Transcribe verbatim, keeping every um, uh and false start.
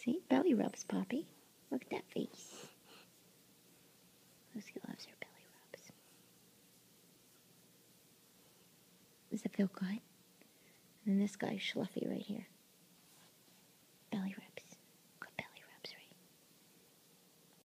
See? Belly rubs, Poppy. Look at that face. Lucy loves her belly rubs. Does it feel good? And then this guy's Schluffy right here.